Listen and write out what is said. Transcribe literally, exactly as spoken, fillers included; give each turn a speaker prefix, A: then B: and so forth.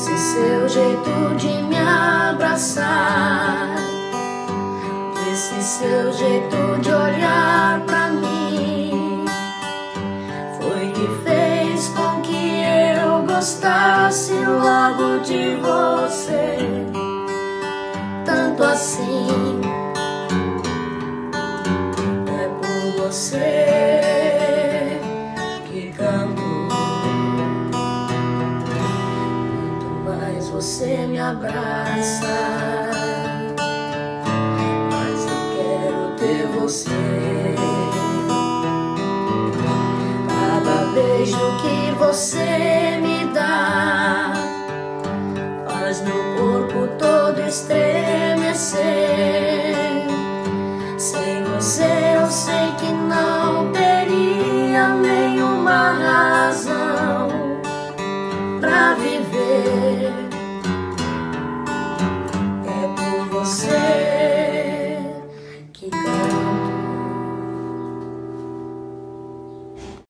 A: Esse seu jeito de me abraçar, esse seu jeito de olhar pra mim, foi que fez com que eu gostasse logo de você, tanto assim. É por você que canto, quanto mais você me abraça, mas eu quero ter você. Cada beijo que você me dá faz meu corpo todo estremecer. Sem você eu sei